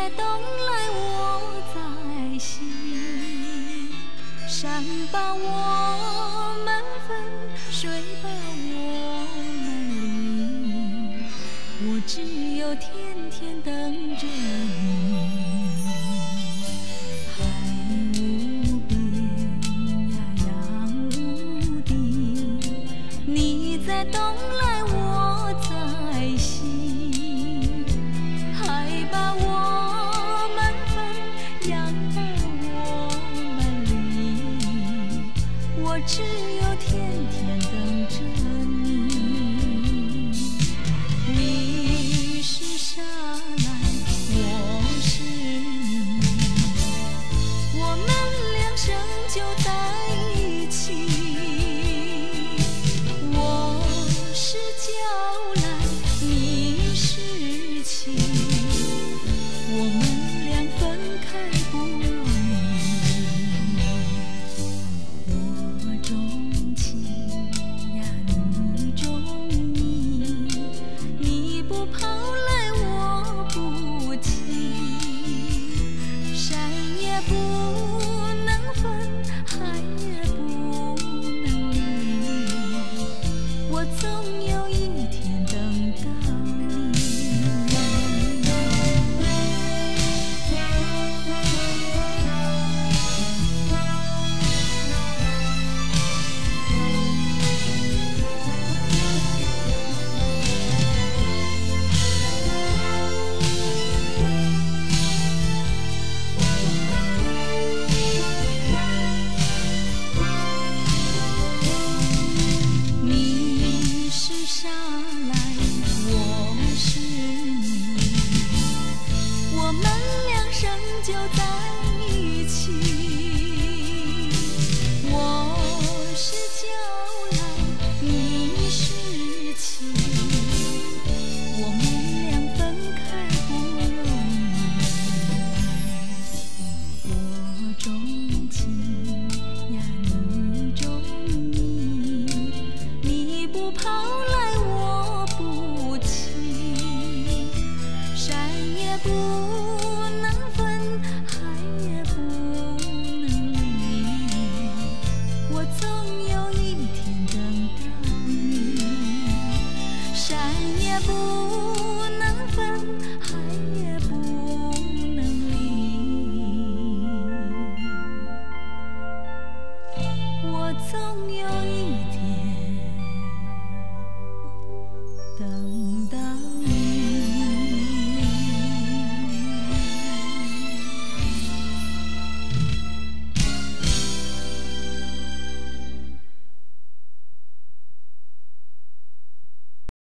在东来我在西，山把我们分，水把我们离，我只有天天等着你。海无边呀，洋无底，你在东来我在西，海把我们分，洋把我们离，我只有天天等着你。你是沙来，我是泥，我们俩生就在一起。我是娇兰，你是情，我们俩分开不容易。我钟情呀，你钟意，你不跑来我不骑，山也不能分，海也不能离，我总有一天等到你。你是沙来，我是泥，我们俩生就在一起。我是娇兰，你是情，我们俩分开不容易。我钟情呀，你钟意，你不跑来我不骑，山也不能分，海也不能离，我总有一天等到你。山也不